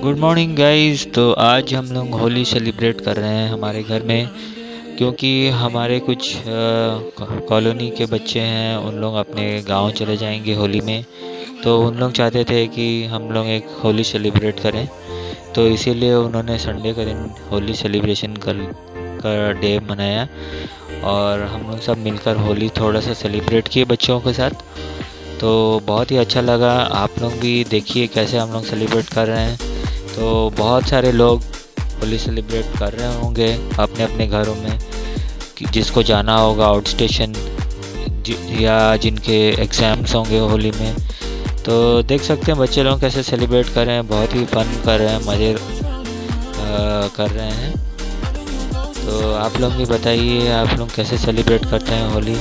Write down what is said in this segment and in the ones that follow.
Good morning guys. तो आज हम लोग होली सेलिब्रेट कर रहे हैं हमारे घर में, क्योंकि हमारे कुछ कॉलोनी के बच्चे हैं, उन लोग अपने गांव चले जाएंगे होली में। तो उन लोग चाहते थे कि हम लोग एक होली सेलिब्रेट करें, तो इसीलिए उन्होंने संडे का दिन होली सेलिब्रेशन का डे मनाया और हम लोग सब मिलकर होली थोड़ा सा सेलिब्रेट किए बच्चों के साथ। तो बहुत ही अच्छा लगा। आप लोग भी देखिए कैसे हम लोग सेलिब्रेट कर रहे हैं। तो बहुत सारे लोग होली सेलिब्रेट कर रहे होंगे अपने अपने घरों में, जिसको जाना होगा आउट स्टेशन या जिनके एग्ज़ाम्स होंगे होली में। तो देख सकते हैं बच्चे लोग कैसे सेलिब्रेट कर रहे हैं, बहुत ही फन कर रहे हैं, मज़े कर रहे हैं। तो आप लोग भी बताइए आप लोग कैसे सेलिब्रेट करते हैं होली।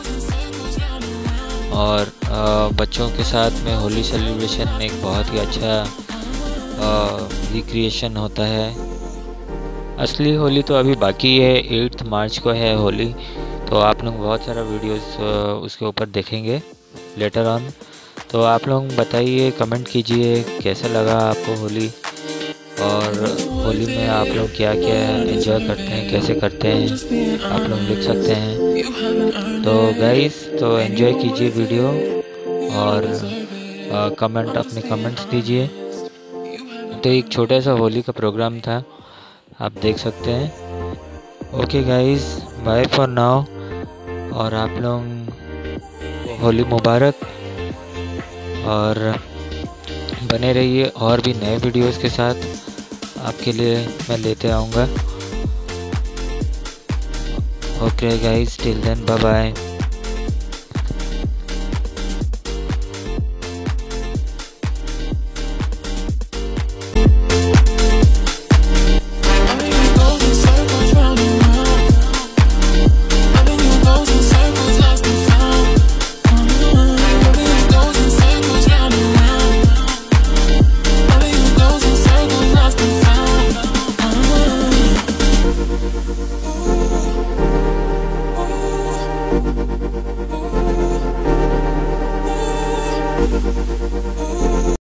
और बच्चों के साथ में होली सेलिब्रेशन एक बहुत ही अच्छा रिक्रिएशन होता है। असली होली तो अभी बाकी है, 8 मार्च को है होली। तो आप लोग बहुत सारा वीडियोस उसके ऊपर देखेंगे लेटर ऑन। तो आप लोग बताइए, कमेंट कीजिए कैसा लगा आपको होली, और होली में आप लोग क्या क्या एंजॉय करते हैं, कैसे करते हैं, आप लोग लिख सकते हैं। तो गाइस, तो एंजॉय कीजिए वीडियो और अपने कमेंट्स दीजिए। तो एक छोटा सा होली का प्रोग्राम था, आप देख सकते हैं। Okay guys, bye for now. और आप लोग होली मुबारक, और बने रहिए और भी नए वीडियोस के साथ आपके लिए मैं लेते आऊँगा। Okay guys, till then bye bye.